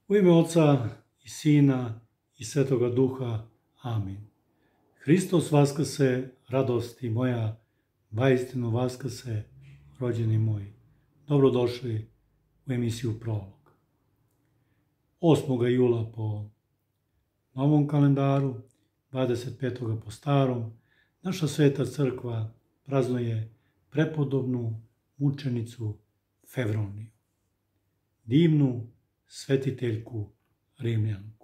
U ime Oca i Sina i Svetoga Duha. Amin. Hristos vaskrse, radosti moja, vaistinu vaskrse, rođeni moji. Dobrodošli u emisiju Prolog. 8. jula po novom kalendaru, 25. po starom, naša sveta crkva praznuje prepodobnu mučenicu Fevroniju, divnu svetiteljku Rimljanku.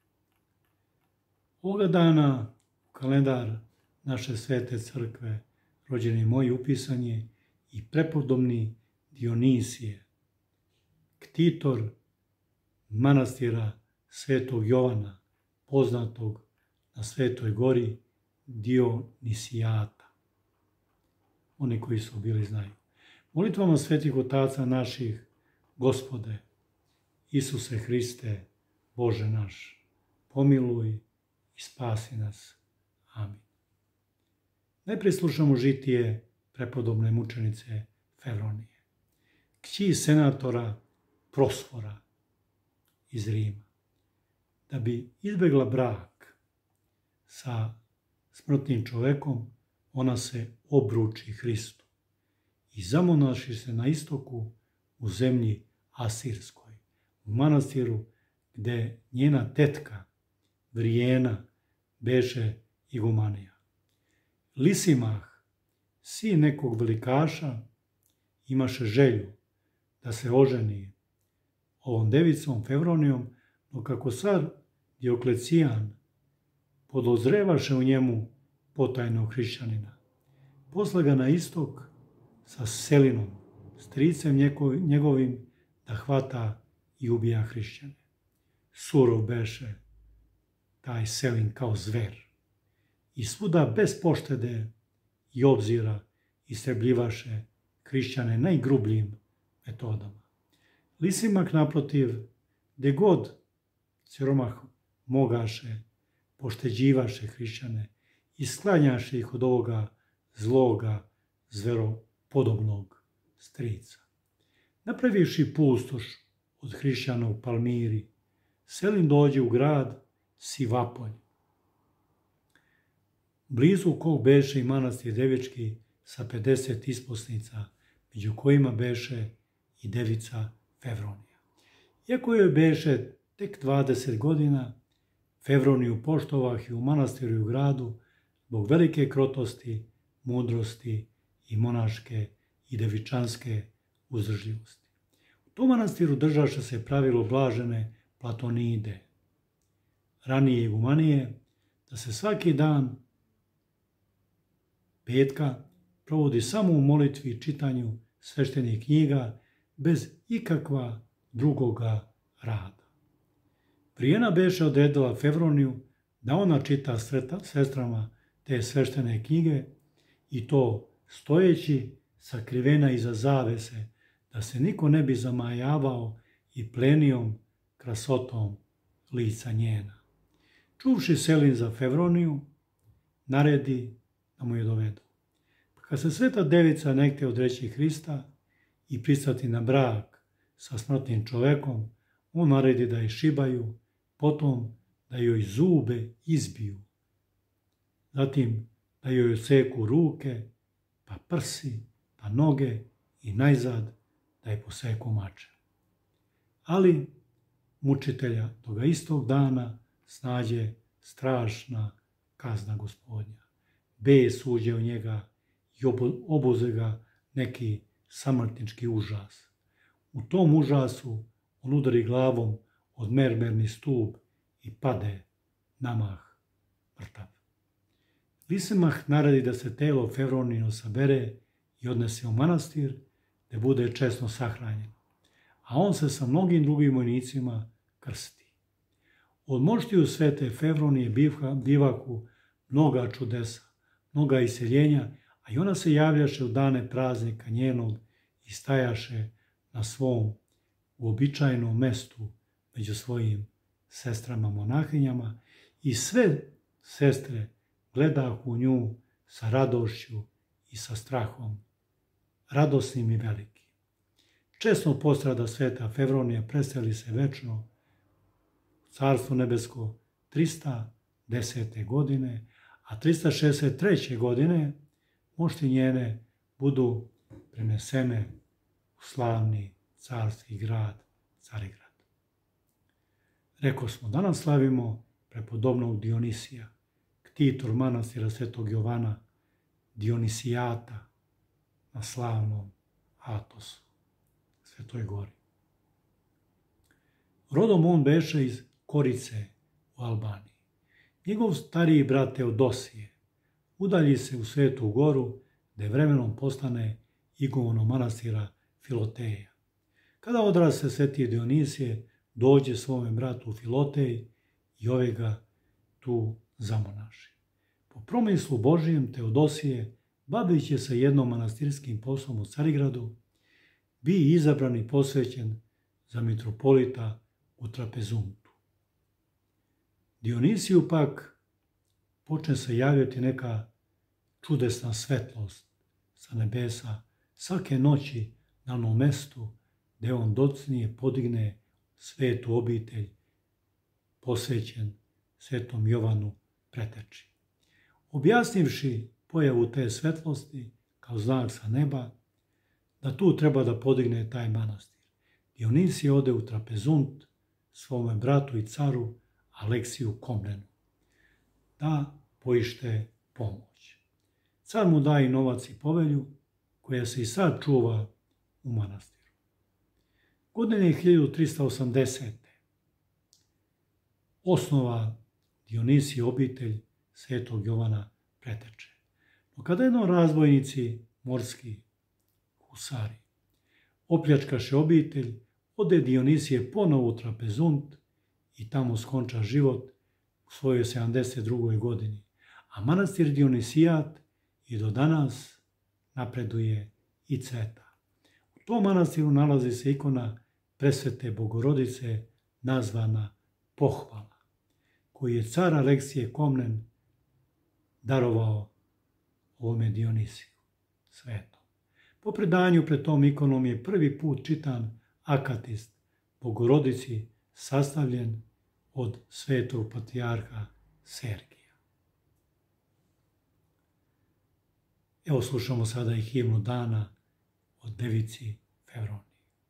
Ovoga dana u kalendar naše svete crkve, rođeni moji, upisan je i prepodobni Dionisije, ktitor manastira Svetog Jovana, poznatog na Svetoj gori Dionisijata. Oni koji su bili znaju. Molitvama svetih otaca naših, Gospode, Isuse Hriste, Bože naš, pomiluj i spasi nas. Amin. Najprije slušamo žitije prepodobne mučenice Fevronije, kći senatora Prosfora iz Rima. Da bi izbjegla brak sa smrtnim čovekom, ona se obruči Hristu i zamonaši se na istoku u zemlji Asirskoj, u manastiru gde njena tetka Vrijena beše igumanija. Lisimah, sin nekog velikaša, imaše želju da se oženi ovom devicom Fevronijom, no kako car Dioklecijan podozrevaše u njemu potajnog hrišćanina, posla ga na istok sa Selinom, stricem njegovim, da hvata i ubija hrišćane. Surov beše taj Selin kao zver i svuda bez poštede i obzira istrebljivaše hrišćane najgrubljim metodama. Lisimak, naprotiv, gde god siromah mogaše, pošteđivaše hrišćane i sklanjaše ih od ovoga zloga, zveropodobnog strica. Napravivši pustoš od hrišćana u Palmiri, Selin dođe u grad Sivapolj, blizu kog beše i manastir Devički sa 50 isposnica, među kojima beše i devica Fevronija. Iako joj beše tek 20 godina, Fevroniju poštovah i u manastiru i u gradu zbog velike krotosti, mudrosti i monaške i devičanske uzdržljivosti. U tom manastiru držaše se pravilo blažene Platonide, ranije igumanije, da se svaki dan petka provodi samo u molitvi i čitanju sveštenih knjiga bez ikakva drugoga rada. Vrijena beše odredila Fevroniju da ona čita sestrama te sveštene knjige i to stojeći sakrivena iza zavese, da se niko ne bi zamajavao i plenijom krasotom lica njena. Čuvši Selin za Fevroniju, naredi da mu je dovedu. Pa kad se sveta devica nekte odreći Hrista i pristati na brak sa smrtnim čovekom, on naredi da je šibaju, potom da joj zube izbiju, zatim da joj odseku ruke, pa prsi, pa noge i najzad da je poseku mače. Ali mučitelja toga istog dana snađe strašna kazna Gospodnja. Bes uđe u njega i obuze ga neki samrtnički užas. U tom užasu on udari glavom od mermerni stup i pade namah mrtav. Lisimah naredi da se telo Fevronino sabere i odnese u manastir, da bude česno sahranjeno, a on se sa mnogim drugim vojnicima krsti. Od moštiju svete Fevronije bivaku mnoga čudesa, mnoga iseljenja, a i ona se javljaše u dane praznika njenog i stajaše na svom uobičajenom mestu među svojim sestrama monahinjama i sve sestre gledahu nju sa radošću i sa strahom, radosnim i velikim. Česno postrada sveta Fevronija preseli se večno Carstvo nebesko 310. godine, a 363. godine mošti njene budu prenesene u slavni carski grad Carigrad. Rekao smo, danas slavimo prepodobnog Dionisija, ktitor manastira Svetog Jovana, Dionisijata na slavnom Atosu, Svetoj gori. Rodom on beše iz Korice u Albaniji. Njegov stariji brat Teodosije udalji se u Svetu goru, gde vremenom postane igumanom manastira Filoteja. Kada odraste Sveti Dionisije, dođe svome bratu Filoteji i ove ga tu zamonaši. Po promislu Božijem Teodosije, bavići se jednom manastirskim poslom u Carigradu, bi izabran i posvećen za mitropolita u Trapezuntu. Dionisiju pak počne se javljati neka čudesna svetlost sa nebesa svake noći na onom mestu gde on docnije podigne svetu obitelj posvećen Svetom Jovanu Preteči. Objasnivši pojavu te svetlosti kao znak sa neba, da tu treba da podigne taj manastir, Dionisije ode u Trapezunt svome bratu i caru Aleksiju Komnenu da poište pomoć. Car mu daje novac i povelju koja se i sad čuva u manastiru. Godine 1380. osnova Dionisije obitelj Svetog Jovana Preteče. No kada jednom razbojnici, morski husari, opljačkaše obitelj, ode Dionisije ponovo u Trapezunt i tamo skonča život u svojoj 72. godini. A manastir Dionisijat i do danas napreduje i cveta. U tom manastiru nalazi se ikona Presvete Bogorodice nazvana Pohvala, koju je car Aleksije Komnen darovao ovome Dionisiju svetom. Po predanju pred tom ikonom je prvi put čitan akatist Bogorodici sastavljen od svetog patrijarha Sergija. Evo slušamo sada i himnu dana od devici Fevroniji.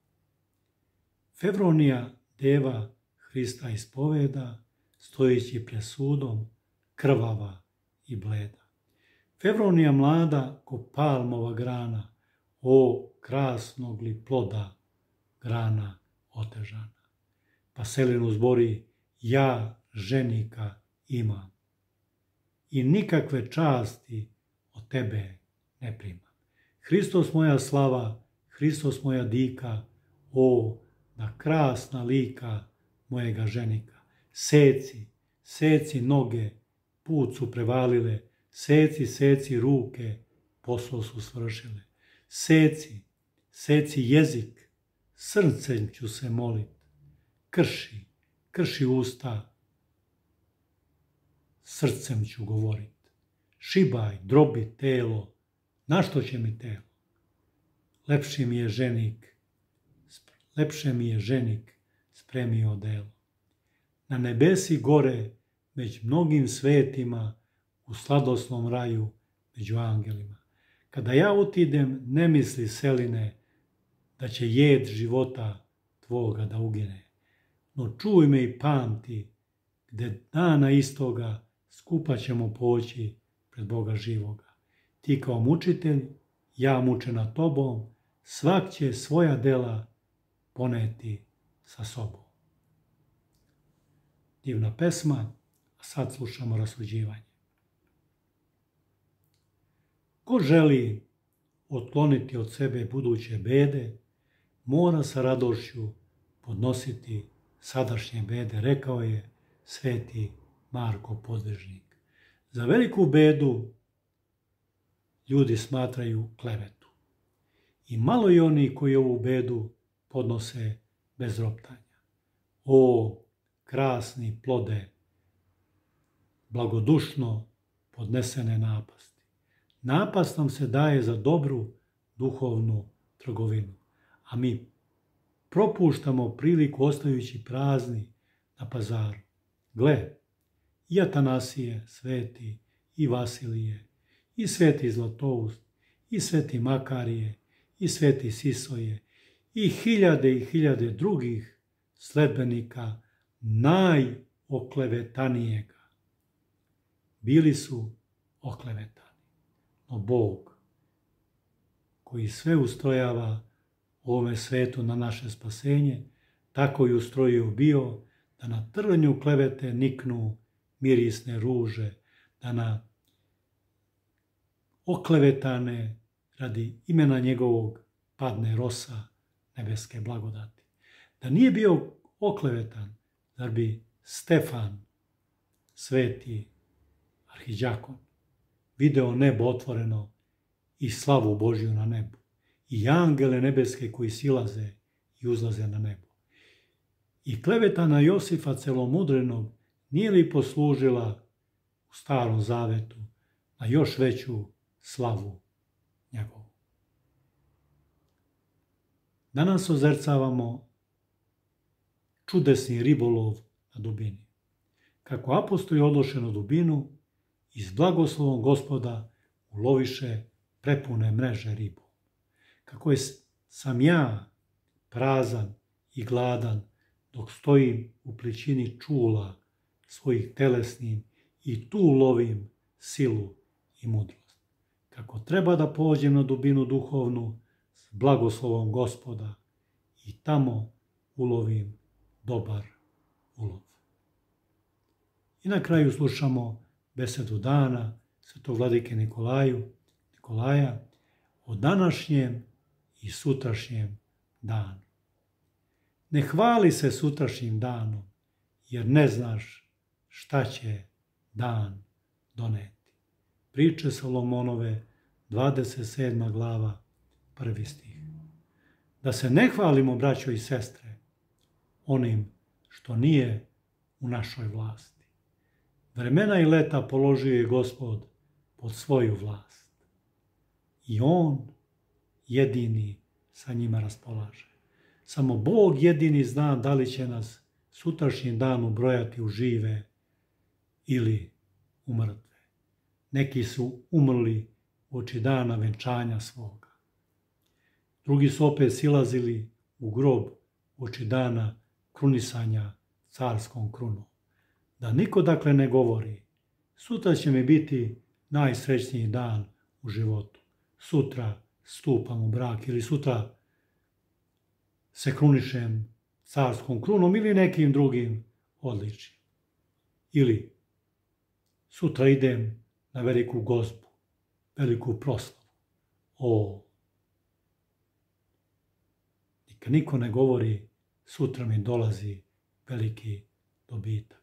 Fevronija, deva Hrista ispoveda, stojeći pred sudom, krvava i bleda. Fevronija mlada ko palmova grana, o krasnog li ploda grana otežana. Pa Selinu zbori, ja ženika imam i nikakve časti od tebe ne primam. Hristos moja slava, Hristos moja dika, o da krasna lika mojega ženika. Seci noge, put su prevalile, seci ruke, posao su svršile. Seci jezik, srcem ću se molit, krši usta, srcem ću govorit. Šibaj, drobi telo, na što će mi telo? Lepše mi je ženik spremio delo. Na nebesi gore, među mnogim svetima, u sladosnom raju, među angelima. Kada ja utidem, ne misli Seline, da će jed života tvoga da ugine. No čuj me i pamti, gde dana istoga skupa ćemo poći pred Boga živoga. Ti kao mučitelj, ja mučena tobom, svak će svoja dela poneti sa sobom. Divna pesma, a sad slušamo rasuđivanje. Ko želi otkloniti od sebe buduće bede, mora sa radošću podnositi sadašnje bede, rekao je sveti Marko Podvižnik. Za veliku bedu ljudi smatraju klevetu. I malo je oni koji ovu bedu podnose bez roptanja. O, krasni plode, blagodušno podnesene napasti. Napast nam se daje za dobru duhovnu trgovinu, a mi propuštamo priliku ostajući prazni na Pazaru. Gle, i Atanasije sveti, i Vasilije, i sveti Zlatoust, i sveti Makarije, i sveti Sisoje, i hiljade drugih sledbenika najoklevetanijega. Bili su oklevetani, no Bog, koji sve ustrojava u ovome svetu na naše spasenje, tako i ustrojio bio da na trnju klevete niknu mirisne ruže, da na oklevetane radi imena njegovog padne rosa nebeske blagodati. Da nije bio oklevetan, zar bi Stefan, sveti arhidjakon, video nebo otvoreno i slavu Božju na nebu, i angele nebeske koji silaze i uzlaze na nebo. I klevetana Josifa celomudrenog nije li poslužila u Starom Zavetu na još veću slavu njegovu? Danas ozercavamo čudesni ribolov na dubini. Kako apostoli odloše na dubinu i s blagoslovom Gospoda uloviše prepune mreže ribu. Kako sam ja prazan i gladan dok stojim u plićini čula svojih telesnim i tu lovim silu i mudrost. Kako treba da pođem na dubinu duhovnu s blagoslovom Gospoda i tamo ulovim dobar ulov. I na kraju slušamo besedu dana svetog vladike Nikolaja o današnjem i sutrašnjem danu. Ne hvali se sutrašnjim danom, jer ne znaš šta će dan doneti. Priče Solomonove, 27. glava, 1. stih. Da se ne hvalimo, braćo i sestre, onim što nije u našoj vlasti. Vremena i leta položio je Gospod pod svoju vlast. I on jedini sa njima raspolaže. Samo Bog jedini zna da li će nas sutrašnjim danom brojati u žive ili u mrtve. Neki su umrli uoči dana venčanja svoga. Drugi su opet silazili u grob uoči dana krunisanja carskom krunom. Da niko dakle ne govori, sutra će mi biti najsrećniji dan u životu. Sutra stupam u brak ili sutra se krunišem carskom krunom ili nekim drugim odličjem. Ili sutra idem na veliku gozbu, veliku proslavu. Neka niko ne govori sutra mi dolazi veliki dobitak.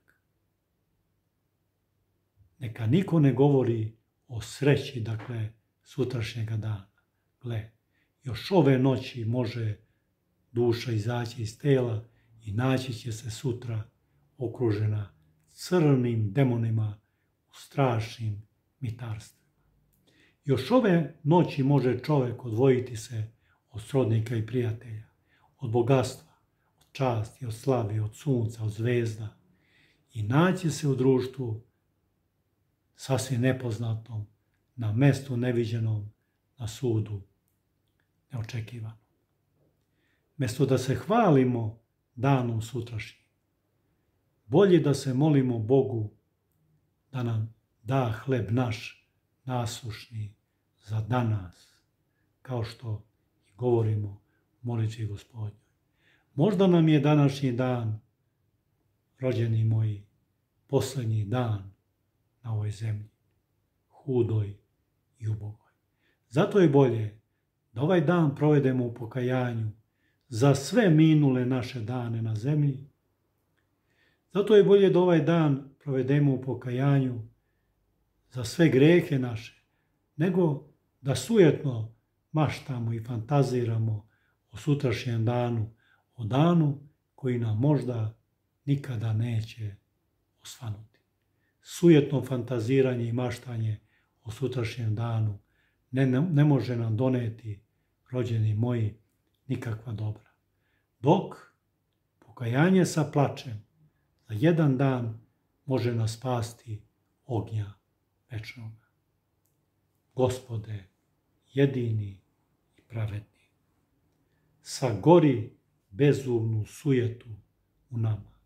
Neka niko ne govori o sreći, dakle, sutrašnjega dana. Gle, još ove noći može duša izaći iz tela i naći će se sutra okružena crnim demonima u strašnim mitarstvima. Još ove noći može čovjek odvojiti se od srodnika i prijatelja, od bogatstva, od časti, od slave, od sunca, od zvezda i naći se u društvu sasvim nepoznatom, na mestu neviđenom, na sudu neočekivanom. Mesto da se hvalimo danom sutrašnjim, bolje da se molimo Bogu da nam da hleb naš nasušni za danas, kao što i govorimo u molitvi Gospodnjoj. Možda nam je današnji dan, rođeni moji, posljednji dan na ovoj zemlji, hudoj i ubogoj. Zato je bolje da ovaj dan provedemo u pokajanju za sve minule naše dane na zemlji. Zato je bolje da ovaj dan provedemo u pokajanju za sve grehe naše, nego da sujetno maštamo i fantaziramo o sutrašnjem danu, o danu koji nam možda nikada neće osvanuti. Sujetno fantaziranje i maštanje o sutrašnjem danu ne može nam doneti, rođeni moji, nikakva dobra. Dok pokajanje sa plačem za jedan dan može nas spasti ognja večnog. Gospode, jedini i pravedni, sagori bezumnu sujetu u nama.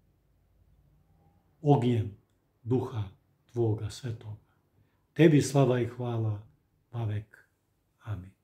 Ognjem duha Tvoga svetoga. Tebi slava i hvala, vavek. Amin.